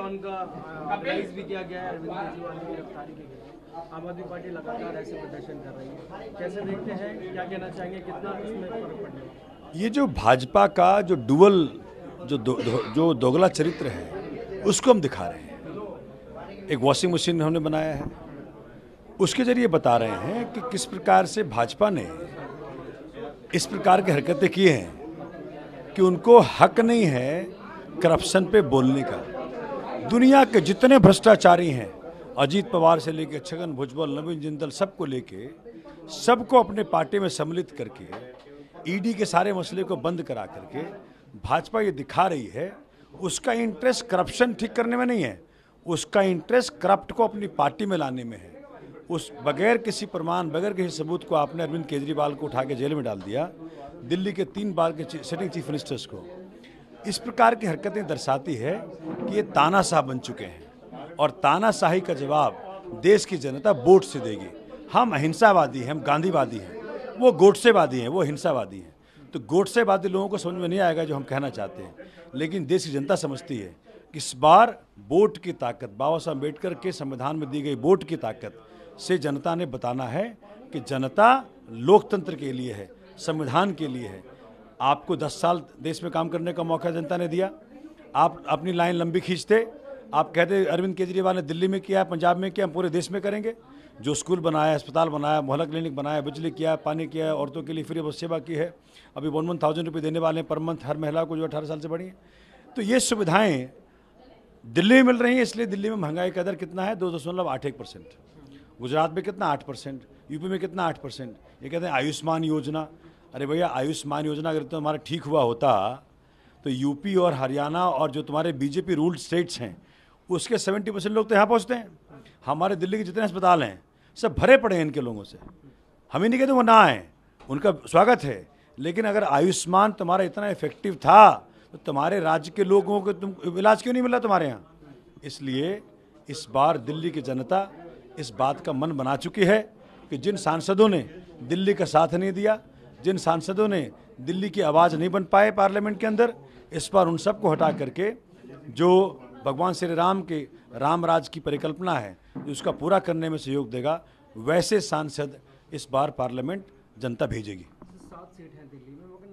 Lawn का organise भी किया गया है, अरविंद केजरीवाल की गिरफ्तारी के लिए आम आदमी पार्टी लगातार ऐसे प्रदर्शन कर रही है, कैसे देखते हैं, क्या कहना चाहेंगे, कितना इसमें फर्क पड़ने वाला? ये जो भाजपा का जो डुअल जो दोगला चरित्र है उसको हम दिखा रहे हैं। एक वॉशिंग मशीन हमने बनाया है, उसके जरिए बता रहे हैं कि किस प्रकार से भाजपा ने इस प्रकार की हरकतें की हैं कि उनको हक नहीं है करप्शन पे बोलने का। दुनिया के जितने भ्रष्टाचारी हैं, अजीत पवार से लेके छगन भुजबल, नवीन जिंदल, सबको लेके सबको अपने पार्टी में सम्मिलित करके ईडी के सारे मसले को बंद करा करके भाजपा ये दिखा रही है उसका इंटरेस्ट करप्शन ठीक करने में नहीं है, उसका इंटरेस्ट करप्ट को अपनी पार्टी में लाने में है। उस बगैर किसी प्रमाण, बगैर किसी सबूत को आपने अरविंद केजरीवाल को उठा के जेल में डाल दिया, दिल्ली के 3 बार के सिटिंग चीफ मिनिस्टर्स को। इस प्रकार की हरकतें दर्शाती है कि ये तानाशाह बन चुके हैं और तानाशाही का जवाब देश की जनता वोट से देगी। हम अहिंसावादी हैं, हम गांधीवादी हैं, वो गोडसेवादी हैं, वो हिंसावादी हैं। तो गोडसेवादी लोगों को समझ में नहीं आएगा जो हम कहना चाहते हैं, लेकिन देश की जनता समझती है कि इस बार वोट की ताकत, बाबा साहब अम्बेडकर के संविधान में दी गई वोट की ताकत से जनता ने बताना है कि जनता लोकतंत्र के लिए है, संविधान के लिए है। आपको 10 साल देश में काम करने का मौका जनता ने दिया, आप अपनी लाइन लंबी खींचते, आप कहते अरविंद केजरीवाल ने दिल्ली में किया, पंजाब में किया, हम पूरे देश में करेंगे। जो स्कूल बनाया, अस्पताल बनाया, मोहल्ला क्लिनिक बनाया, बिजली किया, पानी किया, औरतों के लिए फ्री बस सेवा की है, अभी 11,000 रुपये देने वाले हैं पर मंथ हर महिला को जो 18 साल से बढ़ी है। तो ये सुविधाएं दिल्ली में मिल रही हैं, इसलिए दिल्ली में महंगाई का दर कितना है? 2.81%। गुजरात में कितना? 8%। यूपी में कितना? 8%। ये कहते हैं आयुष्मान योजना। अरे भैया, आयुष्मान योजना अगर तो हमारा ठीक हुआ होता तो यूपी और हरियाणा और जो तुम्हारे बीजेपी रूल्ड स्टेट्स हैं उसके 70% लोग तो यहाँ पहुँचते हैं। हमारे दिल्ली के जितने अस्पताल हैं सब भरे पड़े हैं इनके लोगों से। हम ही नहीं कहते वो ना आए, उनका स्वागत है, लेकिन अगर आयुष्मान तुम्हारा इतना इफेक्टिव था तो तुम्हारे राज्य के लोगों को तुम इलाज क्यों नहीं मिला तुम्हारे यहाँ? इसलिए इस बार दिल्ली की जनता इस बात का मन बना चुकी है कि जिन सांसदों ने दिल्ली का साथ नहीं दिया, जिन सांसदों ने दिल्ली की आवाज़ नहीं बन पाए पार्लियामेंट के अंदर, इस बार उन सबको हटा करके जो भगवान श्री राम के राम राज की परिकल्पना है जो उसका पूरा करने में सहयोग देगा, वैसे सांसद इस बार पार्लियामेंट जनता भेजेगी।